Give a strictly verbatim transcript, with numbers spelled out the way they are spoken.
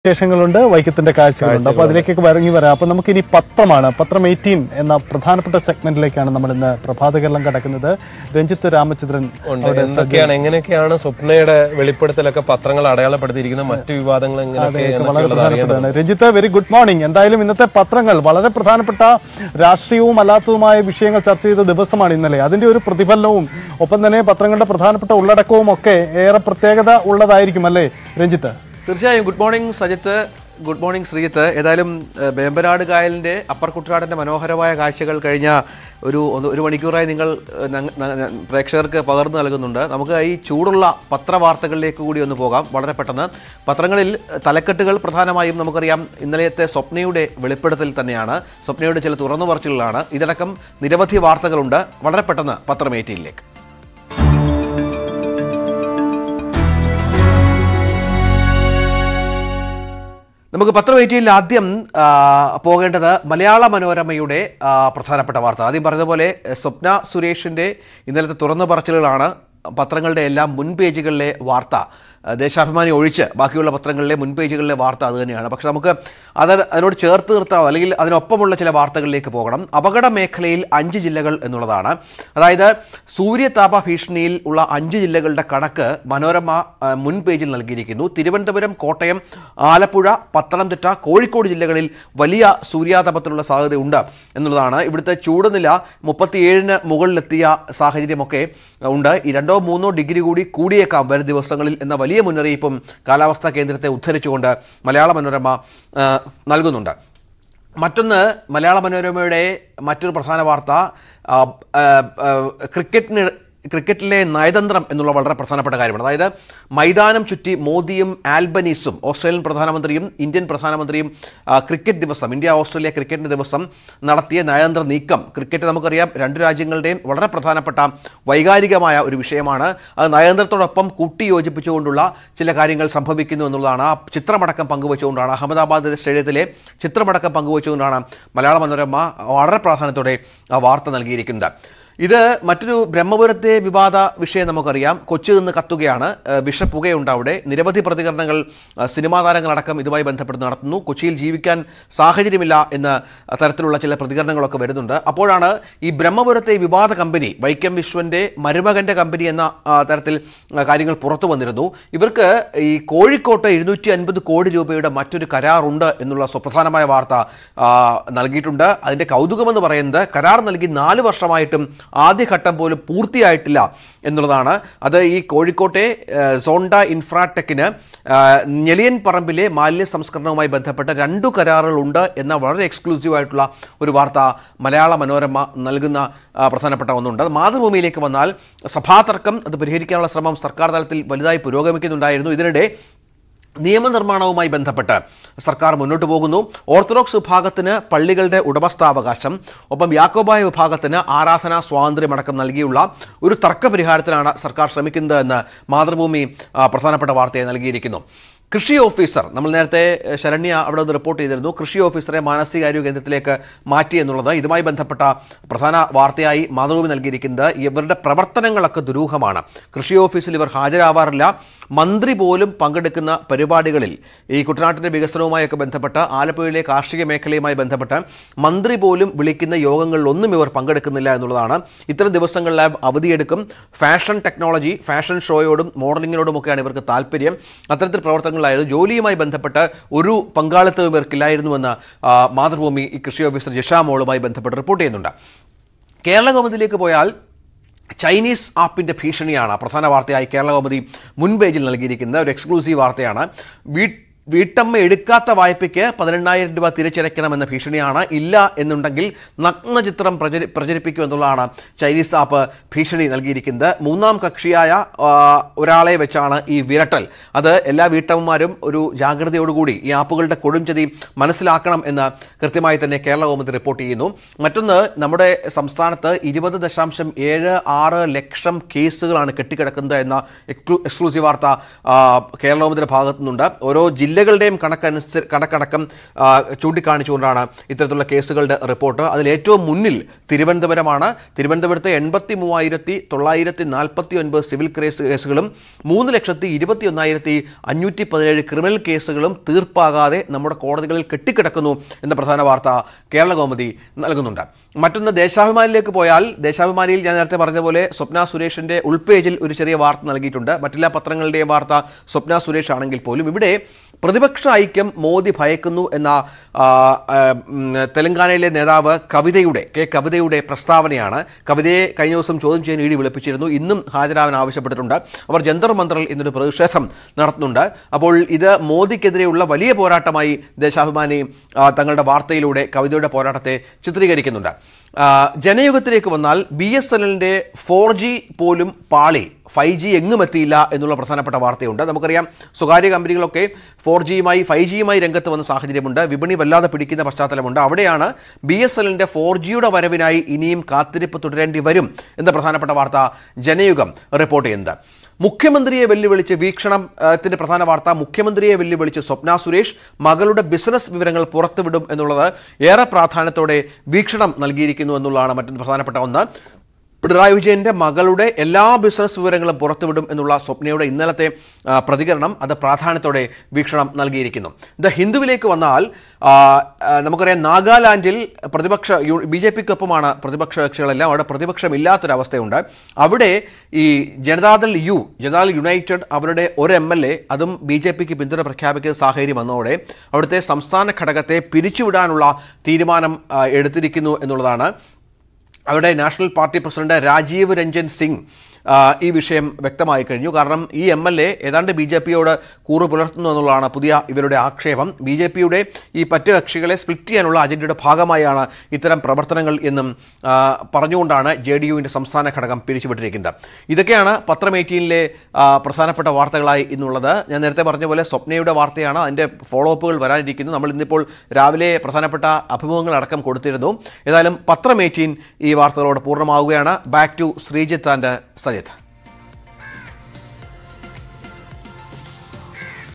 വിശേഷങ്ങളുണ്ട്, വൈക്കത്തിന്റെ കാഴ്ചകളുണ്ട്. അപ്പോൾ അതിലേക്കൊക്കെ ഇറങ്ങി വരാം. അപ്പോൾ നമുക്കിനി പത്രമാണ്. പത്രം എയ്റ്റീൻ എന്ന പ്രധാനപ്പെട്ട സെഗ്മെന്റിലേക്കാണ് നമ്മൾ ഇന്ന് പ്രഭാത കേരളം കടക്കുന്നത്. രഞ്ജിത്ത് രാമചന്ദ്രൻ എന്തൊക്കെയാണ് എങ്ങനെയൊക്കെയാണ് സ്വപ്നയുടെ വെളിപ്പെടുത്തലൊക്കെ പത്രങ്ങൾ അടയാളപ്പെടുത്തിയിരിക്കുന്ന മറ്റു വിവാദങ്ങൾ വളരെ പ്രധാനപ്പെട്ടതാണ്. Ranjith, very good morning. എന്തായാലും ഇന്നത്തെ പത്രങ്ങൾ വളരെ പ്രധാനപ്പെട്ട രാഷ്ട്രീയവും അല്ലാത്തതുമായ വിഷയങ്ങൾ ചർച്ച ചെയ്ത ദിവസമാണ് ഇന്നലെ. അതിന്റെ ഒരു പ്രതിഫലനവും ഒപ്പം തന്നെ പത്രങ്ങളുടെ പ്രധാനപ്പെട്ട ഉള്ളടക്കവും ഒക്കെ ഏറെ പ്രത്യേകത ഉള്ളതായിരിക്കും അല്ലേ രഞ്ജിത്ത്? തീർച്ചയായും. Good morning Sajith, good morning Sreejith. ഏതായാലും വേമ്പനാട് കായലിൻ്റെ അപ്പർ കുട്ടനാടിൻ്റെ മനോഹരമായ കാഴ്ചകൾ കഴിഞ്ഞ ഒരു ഒരു മണിക്കൂറായി നിങ്ങൾ പ്രേക്ഷകർക്ക് പകർന്നു നൽകുന്നുണ്ട്. നമുക്ക് ഈ ചൂടുള്ള പത്രവാർത്തകളിലേക്ക് കൂടി ഒന്ന് പോകാം വളരെ പെട്ടെന്ന്. പത്രങ്ങളിൽ തലക്കെട്ടുകൾ പ്രധാനമായും നമുക്കറിയാം ഇന്നലത്തെ സ്വപ്നയുടെ വെളിപ്പെടുത്തൽ തന്നെയാണ്. സ്വപ്നയുടെ ചില തുറന്നു പറച്ചിലുകളാണ്. ഇതിനടക്കം നിരവധി വാർത്തകളുണ്ട്. വളരെ പെട്ടെന്ന് പത്രം എയ്റ്റീനിലേക്ക്. നമുക്ക് പത്രം എയ്റ്റീനിൽ ആദ്യം പോകേണ്ടത് മലയാള മനോരമയുടെ പ്രധാനപ്പെട്ട വാർത്ത. ആദ്യം പറഞ്ഞതുപോലെ സ്വപ്ന സുരേഷിൻ്റെ ഇന്നലത്തെ തുറന്നു പറച്ചിലുകളാണ് പത്രങ്ങളുടെ എല്ലാം മുൻ പേജുകളിലെ വാർത്ത. ദേശാഭിമാനി ഒഴിച്ച് ബാക്കിയുള്ള പത്രങ്ങളിലെ മുൻ പേജുകളിലെ വാർത്ത അതുതന്നെയാണ്. പക്ഷെ നമുക്ക് അത് അതിനോട് ചേർത്ത് നിർത്താം, അല്ലെങ്കിൽ അതിനൊപ്പമുള്ള ചില വാർത്തകളിലേക്ക് പോകണം. അപകട മേഖലയിൽ അഞ്ച് ജില്ലകൾ എന്നുള്ളതാണ്. അതായത് സൂര്യതാപ ഭീഷണിയിൽ ഉള്ള അഞ്ച് ജില്ലകളുടെ കണക്ക് മനോരമ മുൻ പേജിൽ നൽകിയിരിക്കുന്നു. തിരുവനന്തപുരം, കോട്ടയം, ആലപ്പുഴ, പത്തനംതിട്ട, കോഴിക്കോട് ജില്ലകളിൽ വലിയ സൂര്യാതപത്തിനുള്ള സാധ്യതയുണ്ട് എന്നുള്ളതാണ്. ഇവിടുത്തെ ചൂടുനില മുപ്പത്തിയേഴിന് മുകളിലെത്തിയ സാഹചര്യമൊക്കെ ഉണ്ട്. ഈ രണ്ടോ മൂന്നോ ഡിഗ്രി കൂടി കൂടിയേക്കാം വരും ദിവസങ്ങളിൽ എന്ന വലിയ മുന്നറിയിപ്പും കാലാവസ്ഥാ കേന്ദ്രത്തെ ഉദ്ധരിച്ചുകൊണ്ട് മലയാള മനോരമ നൽകുന്നുണ്ട്. മറ്റൊന്ന്, മലയാള മനോരമയുടെ മറ്റൊരു പ്രധാന വാർത്ത ക്രിക്കറ്റിന് ക്രിക്കറ്റിലെ നയതന്ത്രം എന്നുള്ള വളരെ പ്രധാനപ്പെട്ട കാര്യമാണ്. അതായത് മൈതാനം ചുറ്റി മോദിയും ആൽബനീസും ഓസ്ട്രേലിയൻ പ്രധാനമന്ത്രിയും ഇന്ത്യൻ പ്രധാനമന്ത്രിയും ക്രിക്കറ്റ് ദിവസം, ഇന്ത്യ ഓസ്ട്രേലിയ ക്രിക്കറ്റിൻ്റെ ദിവസം നടത്തിയ നയതന്ത്ര നീക്കം. ക്രിക്കറ്റ് നമുക്കറിയാം രണ്ട് രാജ്യങ്ങളുടെയും വളരെ പ്രധാനപ്പെട്ട വൈകാരികമായ ഒരു വിഷയമാണ്. അത് നയതന്ത്രത്തോടൊപ്പം കൂട്ടിയോജിപ്പിച്ചുകൊണ്ടുള്ള ചില കാര്യങ്ങൾ സംഭവിക്കുന്നു എന്നുള്ളതാണ്. ആ ചിത്രമടക്കം പങ്കുവച്ചുകൊണ്ടാണ്, അഹമ്മദാബാദ് സ്റ്റേഡിയത്തിലെ ചിത്രമടക്കം പങ്കുവച്ചുകൊണ്ടാണ് മലയാള മനോരമ വളരെ പ്രാധാന്യത്തോടെ ആ വാർത്ത നൽകിയിരിക്കുന്നത്. ഇത് മറ്റൊരു ബ്രഹ്മപുരത്തെ വിവാദ വിഷയം നമുക്കറിയാം. കൊച്ചി നിന്ന് കത്തുകയാണ്, വിഷപ്പുകയുണ്ട് അവിടെ. നിരവധി പ്രതികരണങ്ങൾ സിനിമാ താരങ്ങളടക്കം ഇതുമായി ബന്ധപ്പെട്ട് നടത്തുന്നു. കൊച്ചിയിൽ ജീവിക്കാൻ സാഹചര്യമില്ല എന്ന തരത്തിലുള്ള ചില പ്രതികരണങ്ങളൊക്കെ വരുന്നുണ്ട്. അപ്പോഴാണ് ഈ ബ്രഹ്മപുരത്തെ വിവാദ കമ്പനി, വൈക്കം വിശ്വൻ്റെ മരുമകൻ്റെ കമ്പനി എന്ന തരത്തിൽ കാര്യങ്ങൾ പുറത്തു വന്നിരുന്നു. ഇവർക്ക് ഈ കോഴിക്കോട്ട് എഴുന്നൂറ്റി അൻപത് കോടി രൂപയുടെ മറ്റൊരു കരാറുണ്ട് എന്നുള്ള സുപ്രധാനമായ വാർത്ത നൽകിയിട്ടുണ്ട്. അതിൻ്റെ കൗതുകമെന്ന് പറയുന്നത് കരാർ നൽകി നാല് വർഷമായിട്ടും ആദ്യഘട്ടം പോലും പൂർത്തിയായിട്ടില്ല എന്നുള്ളതാണ്. അത് ഈ കോഴിക്കോട്ടെ സോണ്ട ഇൻഫ്രാടെക്കിന് ഞെളിയൻ പറമ്പിലെ മാലിന്യ സംസ്കരണവുമായി ബന്ധപ്പെട്ട രണ്ടു കരാറുകളുണ്ട് എന്ന വളരെ എക്സ്ക്ലൂസീവായിട്ടുള്ള ഒരു വാർത്ത മലയാള മനോരമ നൽകുന്ന പ്രധാനപ്പെട്ട ഒന്നുണ്ട്. മാതൃഭൂമിയിലേക്ക് വന്നാൽ സഭാതർക്കം അത് പരിഹരിക്കാനുള്ള ശ്രമം സർക്കാർ തലത്തിൽ വലുതായി പുരോഗമിക്കുന്നുണ്ടായിരുന്നു. ഇതിനിടെ നിയമനിർമ്മാണവുമായി ബന്ധപ്പെട്ട് സർക്കാർ മുന്നോട്ട് പോകുന്നു. ഓർത്തഡോക്സ് വിഭാഗത്തിന് പള്ളികളുടെ ഉടമസ്ഥാവകാശം, ഒപ്പം യാക്കോബായ വിഭാഗത്തിന് ആരാധനാ സ്വാതന്ത്ര്യമടക്കം നൽകിയുള്ള ഒരു തർക്കപരിഹാരത്തിനാണ് സർക്കാർ ശ്രമിക്കുന്നത് എന്ന് മാതൃഭൂമി പ്രധാനപ്പെട്ട വാർത്തയെ നൽകിയിരിക്കുന്നു. കൃഷി ഓഫീസർ, നമ്മൾ നേരത്തെ ശരണ്യ അവിടെ നിന്ന് റിപ്പോർട്ട് ചെയ്തിരുന്നു, കൃഷി ഓഫീസറെ മാനസികാരോഗ്യ കേന്ദ്രത്തിലേക്ക് മാറ്റി എന്നുള്ളത്. ഇതുമായി ബന്ധപ്പെട്ട പ്രധാന വാർത്തയായി മാതൃഭൂമി നൽകിയിരിക്കുന്നത് ഇവരുടെ പ്രവർത്തനങ്ങളൊക്കെ ദുരൂഹമാണ്. കൃഷി ഓഫീസിൽ ഇവർ ഹാജരാവാറില്ല. മന്ത്രി പോലും പങ്കെടുക്കുന്ന പരിപാടികളിൽ, ഈ കുട്ടനാട്ടിൻ്റെ വികസനവുമായൊക്കെ ബന്ധപ്പെട്ട് ആലപ്പുഴയിലെ കാർഷിക മേഖലയുമായി ബന്ധപ്പെട്ട് മന്ത്രി പോലും വിളിക്കുന്ന യോഗങ്ങളിലൊന്നും ഇവർ പങ്കെടുക്കുന്നില്ല എന്നുള്ളതാണ്. ഇത്തരം ദിവസങ്ങളിൽ അവധിയെടുക്കും. ഫാഷൻ ടെക്നോളജി, ഫാഷൻ ഷോയോടും മോഡലിങ്ങിനോടുമൊക്കെയാണ് ഇവർക്ക് താല്പര്യം. അത്തരത്തിൽ പ്രവർത്തനങ്ങൾ ജോലിയുമായി ബന്ധപ്പെട്ട് ഒരു പങ്കാളിത്തവും ഇവർക്കില്ലായിരുന്നുവെന്ന് മാതൃഭൂമി ഈ കൃഷി ഓഫീസർ ജിഷാമോളുമായി ബന്ധപ്പെട്ട് റിപ്പോർട്ട് ചെയ്യുന്നുണ്ട്. കേരള കൗമുദിയിലേക്ക് പോയാൽ ചൈനീസ് ആപ്പിൻ്റെ ഭീഷണിയാണ് പ്രധാന വാർത്തയായി കേരള കൗമുദി മുൻ പേജിൽ നൽകിയിരിക്കുന്നത്. ഒരു എക്സ്ക്ലൂസീവ് വാർത്തയാണ്. വീ വീട്ടമ്മ എടുക്കാത്ത വായ്പയ്ക്ക് പതിനെണ്ണായിരം രൂപ തിരിച്ചടയ്ക്കണമെന്ന ഭീഷണിയാണ്. ഇല്ല എന്നുണ്ടെങ്കിൽ നഗ്നചിത്രം പ്രചരി പ്രചരിപ്പിക്കുമെന്നുള്ളതാണ് ചൈനീസ് ആപ്പ് ഭീഷണി നൽകിയിരിക്കുന്നത്. മൂന്നാം കക്ഷിയായ ഒരാളെ വെച്ചാണ് ഈ വിരട്ടൽ. അത് എല്ലാ വീട്ടമ്മമാരും ഒരു ജാഗ്രതയോടുകൂടി ഈ ആപ്പുകളുടെ കൊടുംചതി മനസ്സിലാക്കണം എന്ന് കൃത്യമായി തന്നെ കേരള കൗമുദി റിപ്പോർട്ട് ചെയ്യുന്നു. മറ്റൊന്ന്, നമ്മുടെ സംസ്ഥാനത്ത് ഇരുപത് ദശാംശം ഏഴ് ആറ് ലക്ഷം കേസുകളാണ് കെട്ടിക്കിടക്കുന്നത് എന്ന എക്സ്ക്ലൂസീവ് വാർത്ത കേരള കൗമുദിയുടെ ഭാഗത്തുനിന്നുണ്ട്. ഓരോ ജില്ല ജില്ലകളുടെയും കണക്കനുസരി കണക്കടക്കം ചൂണ്ടിക്കാണിച്ചുകൊണ്ടാണ് ഇത്തരത്തിലുള്ള കേസുകളുടെ റിപ്പോർട്ട്. അതിൽ ഏറ്റവും മുന്നിൽ തിരുവനന്തപുരമാണ്. തിരുവനന്തപുരത്ത് എൺപത്തി മൂവായിരത്തി തൊള്ളായിരത്തി നാൽപ്പത്തി ഒൻപത് സിവിൽ കേസ് കേസുകളും മൂന്ന് ലക്ഷത്തി ഇരുപത്തി ഒന്നായിരത്തി അഞ്ഞൂറ്റി പതിനേഴ് ക്രിമിനൽ കേസുകളും തീർപ്പാകാതെ നമ്മുടെ കോടതികളിൽ കെട്ടിക്കിടക്കുന്നു എന്ന പ്രധാന വാർത്ത കേരള കൗമുദി നൽകുന്നുണ്ട്. മറ്റൊന്ന് ദേശാഭിമാനിയിലേക്ക് പോയാൽ, ദേശാഭിമാനിയിൽ ഞാൻ നേരത്തെ പറഞ്ഞ പോലെ സ്വപ്ന സുരേഷിന്റെ ഉൾപേജിൽ ഒരു ചെറിയ വാർത്ത നൽകിയിട്ടുണ്ട്. മറ്റെല്ലാ പത്രങ്ങളുടെയും വാർത്ത സ്വപ്ന സുരേഷ് ആണെങ്കിൽ പോലും ഇവിടെ പ്രതിപക്ഷ ഐക്യം മോദി ഭയക്കുന്നു എന്ന തെലങ്കാനയിലെ നേതാവ് കവിതയുടെ കെ കവിതയുടെ പ്രസ്താവനയാണ്. കവിതയെ കഴിഞ്ഞ ദിവസം ചോദ്യം ചെയ്യാൻ ഇ ഡി വിളിപ്പിച്ചിരുന്നു. ഇന്നും ഹാജരാവാൻ ആവശ്യപ്പെട്ടിട്ടുണ്ട്. അവർ ജന്തർ മന്ദറിൽ ഇന്നൊരു പ്രതിഷേധം നടത്തുന്നുണ്ട്. അപ്പോൾ ഇത് മോദിക്കെതിരെയുള്ള വലിയ പോരാട്ടമായി ദേശാഭിമാനി തങ്ങളുടെ വാർത്തയിലൂടെ കവിതയുടെ പോരാട്ടത്തെ ചിത്രീകരിക്കുന്നുണ്ട്. ജനയുഗത്തിലേക്ക് വന്നാൽ ബി എസ് എൻ എല്ലിൻ്റെ ഫോർ ജി പോലും പാളി, ഫൈവ് ജി എങ്ങും എത്തിയില്ല എന്നുള്ള പ്രധാനപ്പെട്ട വാർത്തയുണ്ട്. നമുക്കറിയാം സ്വകാര്യ കമ്പനികളൊക്കെ ഫോർ ജിയുമായി ഫൈവ് ജിയുമായി രംഗത്ത് വന്ന സാഹചര്യമുണ്ട്. വിപണി വല്ലാതെ പിടിക്കുന്ന പശ്ചാത്തലമുണ്ട്. അവിടെയാണ് ബി എസ് എൻ എല്ലിൻ്റെ ഫോർ ജിയുടെ വരവിനായി ഇനിയും കാത്തിരിപ്പ് തുടരേണ്ടി വരും എന്ന പ്രധാനപ്പെട്ട വാർത്ത ജനയുഗം റിപ്പോർട്ട് ചെയ്യുന്നത്. മുഖ്യമന്ത്രിയെ വെല്ലുവിളിച്ച് വീക്ഷണത്തിന്റെ പ്രധാന വാർത്ത, മുഖ്യമന്ത്രിയെ വെല്ലുവിളിച്ച് സ്വപ്ന സുരേഷ് മകളുടെ ബിസിനസ് വിവരങ്ങൾ പുറത്തുവിടും എന്നുള്ളത് ഏറെ പ്രാധാന്യത്തോടെ വീക്ഷണം നൽകിയിരിക്കുന്നു എന്നുള്ളതാണ് മറ്റൊരു പ്രധാനപ്പെട്ട ഒന്ന്. പിണറായി വിജയന്റെ മകളുടെ എല്ലാ ബിസിനസ് വിവരങ്ങളും പുറത്തുവിടും എന്നുള്ള സ്വപ്നയുടെ ഇന്നലത്തെ പ്രതികരണം അത് പ്രാധാന്യത്തോടെ വീക്ഷണം നൽകിയിരിക്കുന്നു. ദ ഹിന്ദുവിലേക്ക് വന്നാൽ നമുക്കറിയാം നാഗാലാൻഡിൽ പ്രതിപക്ഷ ബി ജെ പിക്കൊപ്പമാണ് പ്രതിപക്ഷ കക്ഷികളെല്ലാം. അവിടെ പ്രതിപക്ഷമില്ലാത്തൊരവസ്ഥയുണ്ട്. അവിടെ ഈ ജനതാദൾ യു ജനതാദൾ യുണൈറ്റഡ് അവരുടെ ഒരു എം എൽ എ അതും ബി ജെ പിക്ക് പിന്തുണ പ്രഖ്യാപിക്കുന്ന സാഹചര്യം വന്നതോടെ അവിടുത്തെ സംസ്ഥാന ഘടകത്തെ പിരിച്ചുവിടാനുള്ള തീരുമാനം എടുത്തിരിക്കുന്നു എന്നുള്ളതാണ്. അവിടെ national party president Rajiv Ranjan Singh ഈ വിഷയം വ്യക്തമായി കഴിഞ്ഞു. കാരണം ഈ എം എൽ എ ഏതാണ്ട് ബി ജെ പിയോട് കൂറ് പുലർത്തുന്നു എന്നുള്ളതാണ് പുതിയ ഇവരുടെ ആക്ഷേപം. ബി ജെ പിയുടെ ഈ പറ്റു കക്ഷികളെ സ്പ്ലിറ്റ് ചെയ്യാനുള്ള അജണ്ടയുടെ ഭാഗമായാണ് ഇത്തരം പ്രവർത്തനങ്ങൾ എന്നും പറഞ്ഞുകൊണ്ടാണ് ജെ ഡി യുവിൻ്റെ സംസ്ഥാന ഘടകം പിരിച്ചുവിട്ടിരിക്കുന്നത്. ഇതൊക്കെയാണ് പത്രം എയ്റ്റീനിലെ പ്രധാനപ്പെട്ട വാർത്തകളായി ഇന്നുള്ളത്. ഞാൻ നേരത്തെ പറഞ്ഞ പോലെ സ്വപ്നയുടെ വാർത്തയാണ്. അതിൻ്റെ ഫോളോ അപ്പുകൾ വരാനിരിക്കുന്നു. നമ്മൾ ഇന്നിപ്പോൾ രാവിലെ പ്രധാനപ്പെട്ട അഭിമുഖങ്ങൾ അടക്കം കൊടുത്തിരുന്നു. ഏതായാലും പത്രം എയ്റ്റീൻ ഈ വാർത്തകളോട് പൂർണ്ണമാവുകയാണ്. Back to Sreejith and Sajith.